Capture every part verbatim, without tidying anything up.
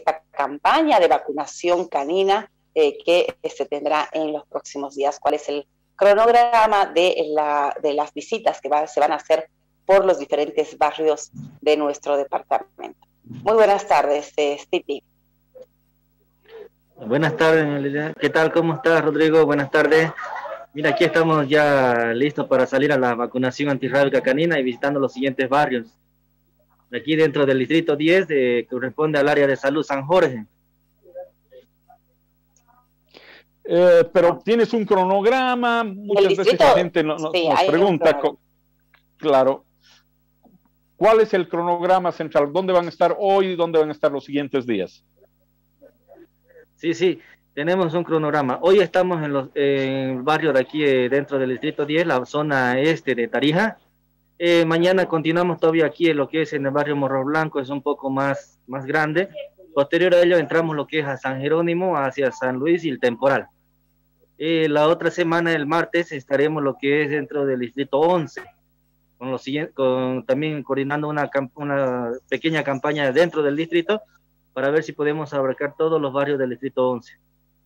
esta campaña de vacunación canina eh, que se tendrá en los próximos días. ¿Cuál es el cronograma de, la, de las visitas que va, se van a hacer por los diferentes barrios de nuestro departamento? Muy buenas tardes, eh, Stipi. Buenas tardes, ¿qué tal? ¿Cómo estás, Rodrigo? Buenas tardes. Mira, aquí estamos ya listos para salir a la vacunación antirrábica canina y visitando los siguientes barrios. Aquí dentro del distrito diez, eh, que corresponde al área de salud San Jorge. Eh, pero tienes un cronograma, muchas distrito, veces la gente no, no, sí, nos pregunta, claro, ¿cuál es el cronograma central? ¿Dónde van a estar hoy y dónde van a estar los siguientes días? Sí, sí, tenemos un cronograma. Hoy estamos en, los, en el barrio de aquí, eh, dentro del distrito diez, la zona este de Tarija. Eh, mañana continuamos todavía aquí en lo que es en el barrio Morro Blanco, es un poco más, más grande. Posterior a ello entramos lo que es a San Jerónimo, hacia San Luis y el Temporal. Eh, la otra semana, el martes, estaremos lo que es dentro del distrito once, con los siguientes, con, también coordinando una, una pequeña campaña dentro del distrito para ver si podemos abarcar todos los barrios del distrito once.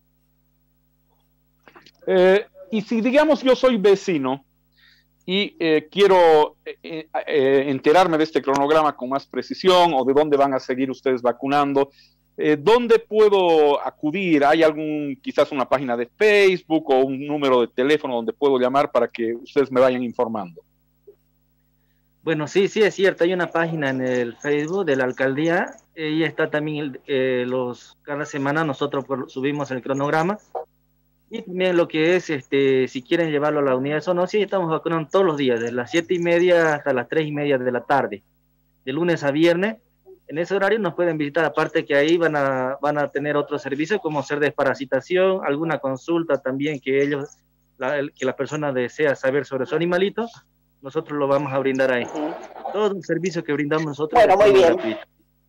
Eh, y si digamos yo soy vecino y eh, quiero eh, eh, enterarme de este cronograma con más precisión o de dónde van a seguir ustedes vacunando, eh, ¿dónde puedo acudir? ¿Hay algún, quizás una página de Facebook o un número de teléfono donde puedo llamar para que ustedes me vayan informando? Bueno, sí, sí, es cierto. Hay una página en el Facebook de la alcaldía y está también eh, los, cada semana nosotros subimos el cronograma. Y también lo que es, este, si quieren llevarlo a la unidad de zoonosis, estamos vacunando todos los días, desde las siete y media hasta las tres y media de la tarde, de lunes a viernes. En ese horario nos pueden visitar, aparte que ahí van a, van a tener otros servicios como ser desparasitación, alguna consulta también que ellos, la, que la persona desea saber sobre su animalito, nosotros lo vamos a brindar ahí. Todo un servicio que brindamos nosotros. Bueno, muy bien. Gratuito.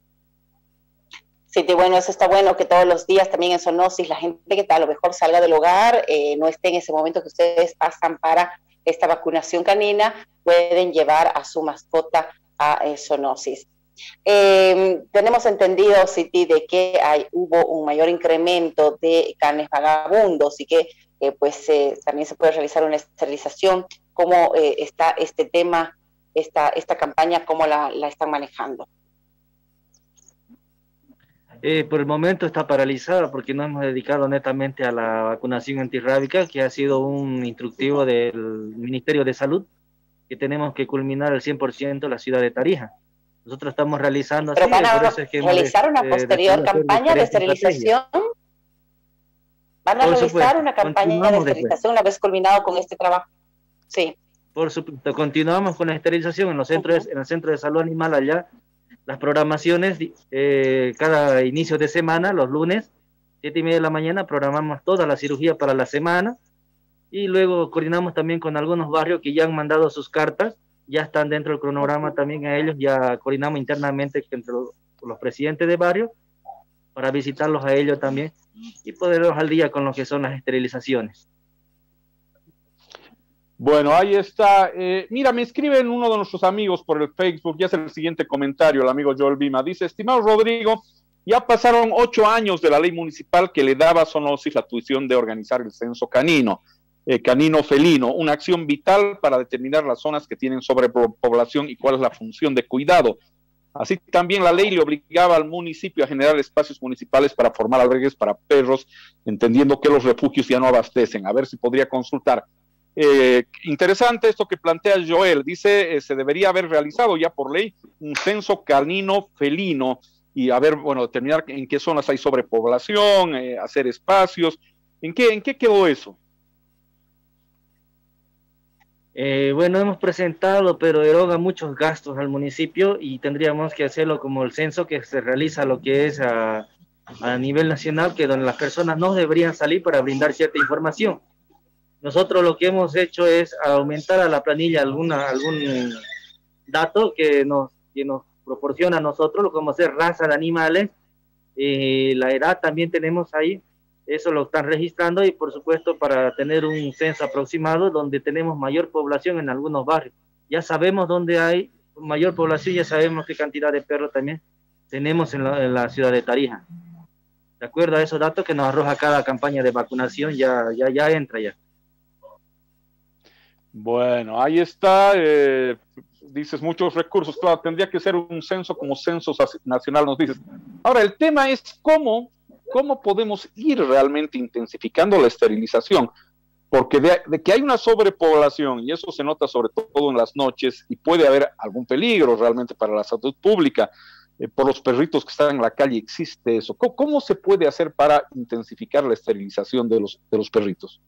Sí, bueno, eso está bueno, que todos los días también en zoonosis la gente que a lo mejor salga del hogar, eh, no esté en ese momento que ustedes pasan para esta vacunación canina, pueden llevar a su mascota a eh, zoonosis. Eh, tenemos entendido, Citi, de que hay, hubo un mayor incremento de canes vagabundos y que eh, pues eh, también se puede realizar una esterilización. ¿Cómo eh, está este tema, esta, esta campaña, cómo la, la están manejando? Eh, por el momento está paralizada porque nos hemos dedicado netamente a la vacunación antirrábica, que ha sido un instructivo del Ministerio de Salud, que tenemos que culminar al cien por ciento la ciudad de Tarija. Nosotros estamos realizando Pero así, van a por eso es que realizar hemos, una eh, posterior campaña de esterilización. ¿Van a por realizar supuesto, una campaña de esterilización una vez culminado con este trabajo? Sí. Por supuesto, continuamos con la esterilización en los centros, uh-huh. en el centro de salud animal allá. Las programaciones, eh, cada inicio de semana, los lunes, siete y media de la mañana, programamos toda la cirugía para la semana y luego coordinamos también con algunos barrios que ya han mandado sus cartas, ya están dentro del cronograma también a ellos, ya coordinamos internamente entre los, los presidentes de barrio para visitarlos a ellos también y poderlos al día con lo que son las esterilizaciones. Bueno, ahí está. Eh, mira, me escriben uno de nuestros amigos por el Facebook, ya es el siguiente comentario, el amigo Joel Bima. Dice, estimado Rodrigo, ya pasaron ocho años de la ley municipal que le daba a Zoonosis la atribución de organizar el censo canino, eh, canino felino, una acción vital para determinar las zonas que tienen sobrepoblación y cuál es la función de cuidado. Así también la ley le obligaba al municipio a generar espacios municipales para formar albergues para perros, entendiendo que los refugios ya no abastecen. A ver si podría consultar. Eh, interesante esto que plantea Joel, dice eh, se debería haber realizado ya por ley un censo canino felino y a ver, bueno, determinar en qué zonas hay sobrepoblación, eh, hacer espacios, ¿en qué, en qué quedó eso? Eh, bueno, hemos presentado, pero eroga muchos gastos al municipio y tendríamos que hacerlo como el censo que se realiza lo que es a, a nivel nacional, que donde las personas no deberían salir para brindar cierta información. Nosotros lo que hemos hecho es aumentar a la planilla alguna, algún dato que nos, que nos proporciona a nosotros, como ser raza de animales, eh, la edad también tenemos ahí, eso lo están registrando y por supuesto para tener un censo aproximado donde tenemos mayor población en algunos barrios. Ya sabemos dónde hay mayor población, ya sabemos qué cantidad de perros también tenemos en la, en la ciudad de Tarija. De acuerdo a esos datos que nos arroja cada campaña de vacunación, ya, ya, ya entra ya. Bueno, ahí está, eh, dices muchos recursos, claro, tendría que ser un censo como censo nacional, nos dices. Ahora, el tema es cómo, cómo podemos ir realmente intensificando la esterilización, porque de, de que hay una sobrepoblación, y eso se nota sobre todo en las noches, y puede haber algún peligro realmente para la salud pública, eh, por los perritos que están en la calle, existe eso. ¿Cómo, cómo se puede hacer para intensificar la esterilización de los, de los perritos?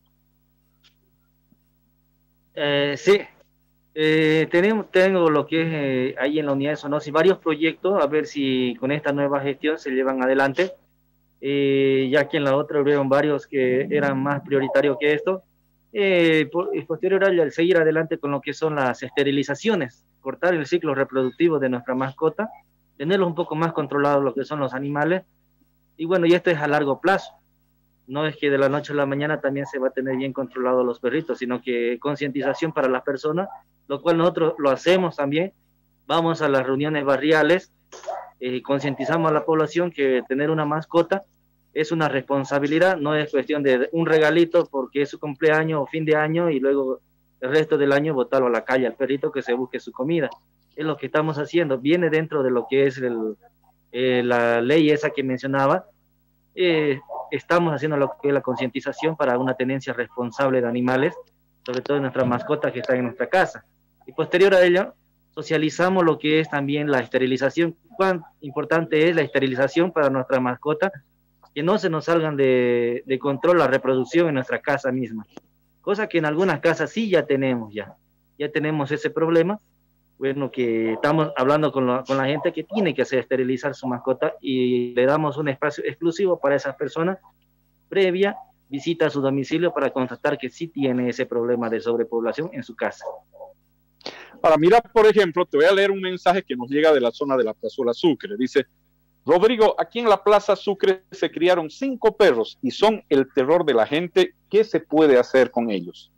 Eh, sí, eh, tenemos, tengo lo que es eh, ahí en la unidad de zoonosis varios proyectos, a ver si con esta nueva gestión se llevan adelante, eh, ya que en la otra hubieron varios que eran más prioritarios que esto. Eh, por, y posterior al seguir adelante con lo que son las esterilizaciones, cortar el ciclo reproductivo de nuestra mascota, tenerlos un poco más controlados lo que son los animales, y bueno, y esto es a largo plazo. No es que de la noche a la mañana también se va a tener bien controlados los perritos, sino que concientización para las personas, lo cual nosotros lo hacemos también. Vamos a las reuniones barriales, eh, concientizamos a la población que tener una mascota es una responsabilidad, no es cuestión de un regalito porque es su cumpleaños o fin de año y luego el resto del año botarlo a la calle al perrito que se busque su comida. Es lo que estamos haciendo, viene dentro de lo que es el, eh, la ley esa que mencionaba. Eh, estamos haciendo lo que es la concientización para una tenencia responsable de animales, sobre todo de nuestras mascotas que están en nuestra casa. Y posterior a ello, socializamos lo que es también la esterilización. Cuán importante es la esterilización para nuestras mascotas, que no se nos salgan de, de control la reproducción en nuestra casa misma. Cosa que en algunas casas sí ya tenemos, ya. Ya tenemos ese problema. Bueno, que estamos hablando con, lo, con la gente que tiene que hacer esterilizar su mascota y le damos un espacio exclusivo para esas personas previa visita a su domicilio para constatar que sí tiene ese problema de sobrepoblación en su casa. Ahora, mira, por ejemplo, te voy a leer un mensaje que nos llega de la zona de la Plazuela Sucre. Dice, Rodrigo, aquí en la Plaza Sucre se criaron cinco perros y son el terror de la gente. ¿Qué se puede hacer con ellos?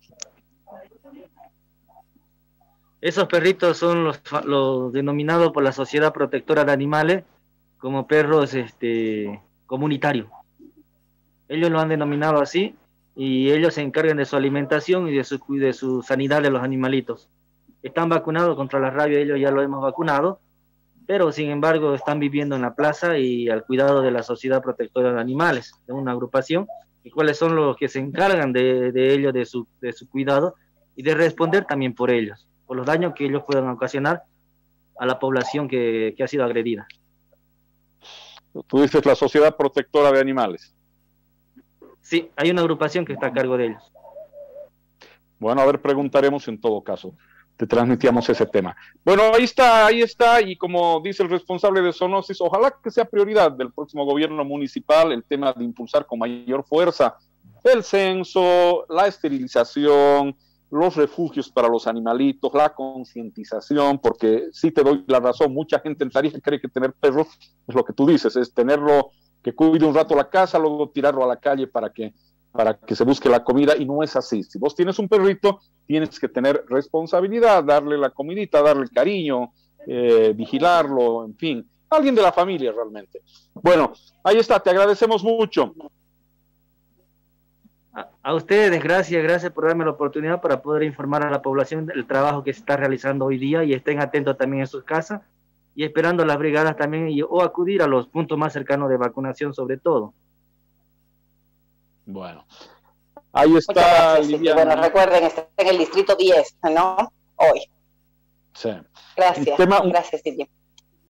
Esos perritos son los, los denominados por la Sociedad Protectora de Animales como perros este, comunitarios. Ellos lo han denominado así y ellos se encargan de su alimentación y de su, de su sanidad de los animalitos. Están vacunados contra la rabia, ellos ya lo hemos vacunado, pero sin embargo están viviendo en la plaza y al cuidado de la Sociedad Protectora de Animales, de una agrupación, y cuáles son los que se encargan de, de ellos, de su, de su cuidado y de responder también por ellos, por los daños que ellos puedan ocasionar a la población que, que ha sido agredida. Tú dices la Sociedad Protectora de Animales. Sí, hay una agrupación que está a cargo de ellos. Bueno, a ver, preguntaremos en todo caso. Te transmitíamos ese tema. Bueno, ahí está, ahí está, y como dice el responsable de zoonosis, ojalá que sea prioridad del próximo gobierno municipal el tema de impulsar con mayor fuerza el censo, la esterilización, los refugios para los animalitos, la concientización, porque sí te doy la razón, mucha gente en Tarija cree que tener perros es lo que tú dices, es tenerlo que cuide un rato la casa, luego tirarlo a la calle para que para que se busque la comida, y no es así. Si vos tienes un perrito, tienes que tener responsabilidad, darle la comidita, darle cariño, eh, vigilarlo, en fin, alguien de la familia realmente. Bueno, ahí está, te agradecemos mucho. A, a ustedes, gracias, gracias por darme la oportunidad para poder informar a la población del trabajo que se está realizando hoy día, y estén atentos también en sus casas, y esperando las brigadas también, y, o acudir a los puntos más cercanos de vacunación sobre todo. Bueno, ahí está. Gracias, sí, bueno, recuerden, está en el distrito diez, ¿no? Hoy. Sí. Gracias, tema, gracias, Silvia.